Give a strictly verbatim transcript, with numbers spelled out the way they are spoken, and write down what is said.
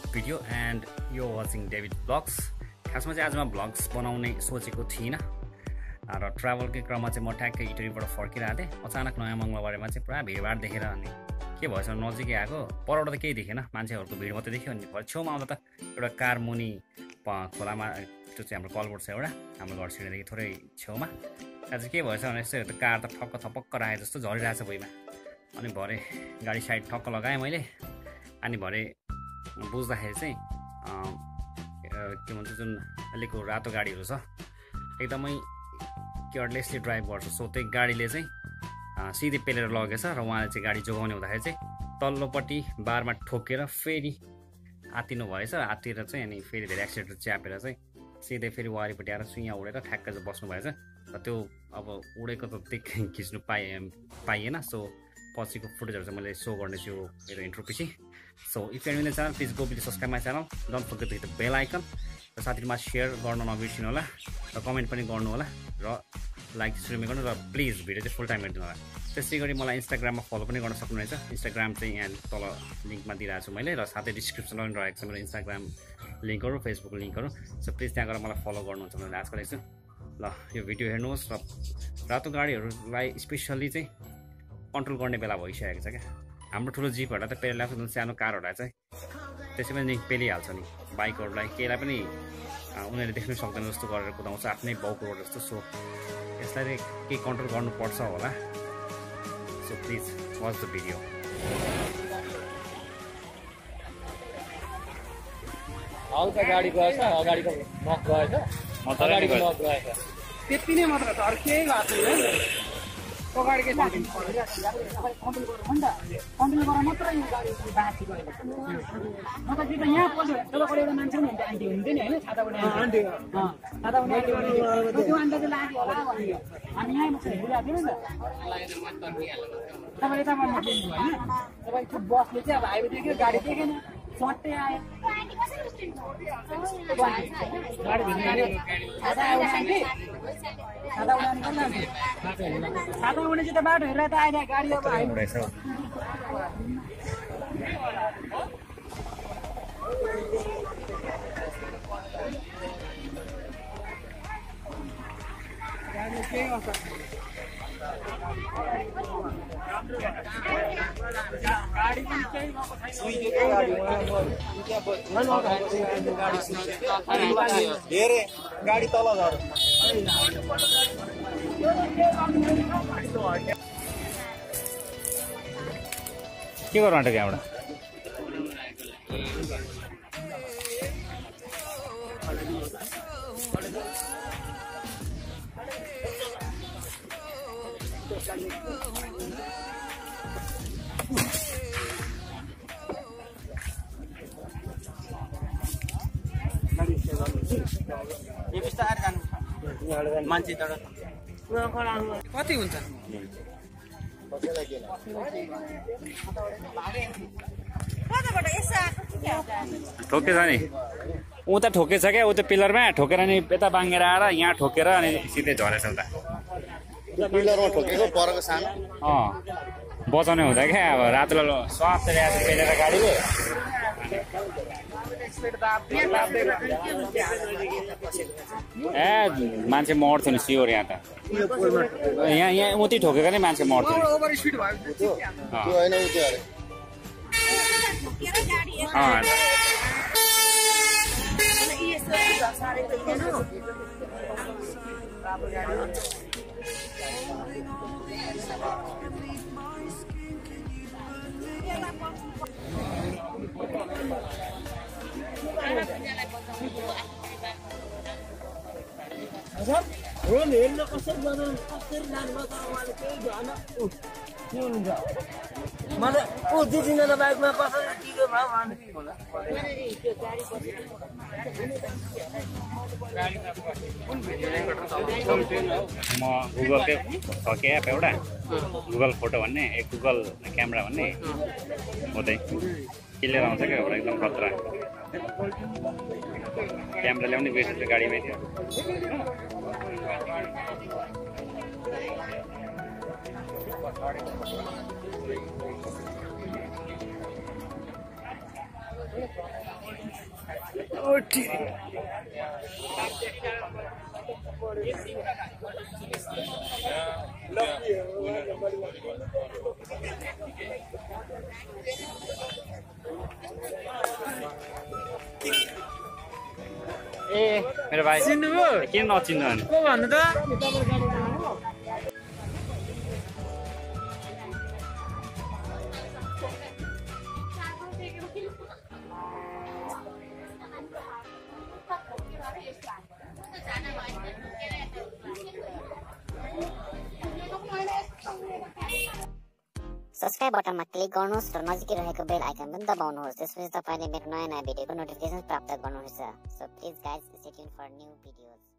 video and you're watching David Vlogs. खासमा चाहिँ आज म भ्लग्स बनाउने सोचेको थिइनँ र ट्राभलकै क्रममा चाहिँ म ठ्याक्कै इटरीबाट फर्किरहेको थिएँ। अचानक नयाँ मङ्गलबारेमा चाहिँ पुरा भिडभाड देखेर अनि के भएछ नजिकै आएको परबाट त केही देखेन, मान्छेहरूको भिड मात्रै देख्यो। अनि भरे छेउमा आउँदा त एउटा कार मुनि खोलामा त्यो चाहिँ हाम्रो कलबोर्ड छ एउटा हाम्रो घर छिरेदेखि थोरै छेउमा। त्यहाँ चाहिँ के भएछ भने यस्तो कार त ठक्क थपक्क राखे जस्तो झरिरहेछ भुइँमा। अनि भरे गाडी साइड ठक्क लगाएँ मैले। अनि भरे बुझ्दाखेरि चाहिँ के भन्छ जुन अहिलेको रातो गाडीहरू छ एकदमै केयरलेसली ड्राइभ गर्छ। सो त्यही गाडीले चाहिँ सिधै पेलेर लगेछ र उहाँले चाहिँ गाडी जोगाउने हुँदाखेरि चाहिँ तल्लोपट्टि बारमा ठोकेर फेरि आत्तिनु भएछ। आत्तिएर चाहिँ अनि फेरि धेरै एक्सिडेन्ट च्यापेर चाहिँ सिधै फेरि वारीपट्टि आएर सुइँ उडेर ठ्याक्क चाहिँ बस्नु भएछ। र त्यो अब उडेको त त्यही खिच्नु पाए पाइएन। सो पछिको फुटेजहरू चाहिँ मैले सो गर्नेछु मेरो इन्ट्रो पछि। So if you are new in the channel please go please subscribe my channel, don't forget to hit the bell icon र साथीहरूमा सेयर गर्न नबिर्सिनु होला र कमेन्ट पनि गर्नु होला र लाइक स्ट्रिमिङ गर्नु र प्लिज भिडियो चाहिँ फुल टाइम हेरिदिनु होला। त्यसै गरी मलाई इन्स्टाग्राममा फलो पनि गर्न सक्नुहुनेछ। इन्स्टाग्राम चाहिँ यहाँ तल लिङ्कमा दिइरहेको छु मैले र साथै डिस्क्रिप्सनमा पनि रहेको छ मेरो इन्स्टाग्राम लिङ्कहरू, फेसबुक लिङ्कहरू। सो प्लिज त्यहाँ गएर मलाई फलो गर्नुहुन्छ भनेर आशा गरेको छु। ल यो भिडियो हेर्नुहोस् र रातो गाडीहरूलाई स्पेसल्ली चाहिँ कन्ट्रोल गर्ने बेला भइसकेको छ क्या। हाम्रो ठुलो जिपहरूलाई त पेलिरहेको छ, जुन सानो कारहरूलाई चाहिँ त्यसै पनि पेलिहाल्छ नि। बाइकहरूलाई केहीलाई पनि उनीहरूले देख्नु सक्दैन जस्तो गरेर कुदाउँछ आफ्नै बाउको रोड जस्तो। सो यसलाई केही कन्ट्रोल गर्नुपर्छ होला। So please watch the video. हल्का गाडी गएछ, अगाडिको नक गएछ, अगाडिको नक गएछ, त्यति नै मात्र छ, अरू केही भएको छैन। अगाडिकै कन्ट्रोल गरेर हो नि त, कन्ट्रोल गरेर मात्रै यो गाडी बाँची गएको। म त त्यो यहाँ पल्ट तलबाट एउटा मान्छे पनि हुन्छ, आन्टी हुन्थ्यो नि होइन, छाताबाट आन्टी छाताबाट आन्टी त्यो अन्त चाहिँ लाग्यो होला भन्यो। हामी यहीँ बसेर हेरिरहेको थियौँ नि त। तपाईँ यताबाट नपुग्नु होइन, तपाईँको बसले चाहिँ अब हाइवे देख्यो, गाडी देखेन, सट्टै आयो। छाता उडानी कसलाई छाता उडानी चाहिँ त बाटो हेरेर त आइरहेको गाडी अब आइरहेछ। केही अवस्था गाडी पनि केही धेरै गाडी तल झर के गर्नु आँटेको यहाँबाट? मान्छे कति हुन्छ? ठोकेछ नि उता ठोकेछ क्या, उता पिलरमा ठोकेर नि यता बाङ्गेर आएर यहाँ ठोकेर अनि सिधै झरेछ उता पिलरमा ठोकेको परको सानो। अँ बचाउने हुँदा क्या अब रातो स्वाप ल्याएर पेलेर गाडीले ए मान्छे मर्थ्यो नि सियोर। यहाँ त यहाँ यहाँ उति ठोकेको नै मान्छे मर्थ्यो नि। रोड हेर्न कसरी बनाउनु कसरी लानुभयो त उहाँले केही भएन। के हुन्छ मलाई ऊ दिदिन त बाइकमा कसरी टिक्यो भयो भने म गुगलकै छ के एप एउटा गुगल फोटो भन्ने ए गुगल क्यामेरा भन्ने हो त्यही क्लियर आउँछ क्या एउटा एकदम खतरा। क्यामेरा ल्याउने बिर्सेछ गाडीमै थियो। ए मेरो भाइ चिन्नुभयो किन नचिन्नु अनि को भन्नु त सब्स्क्राइब बटनमा क्लिक गर्नुहोस् र नजिकै रहेको बेल आइकन पनि दबाउनुहोस् त्यसपछि तपाईले मेरो नयाँ नयाँ भिडियोको नोटिफिकेसन प्राप्त गर्नुहुनेछ so please guys stay tune for new videos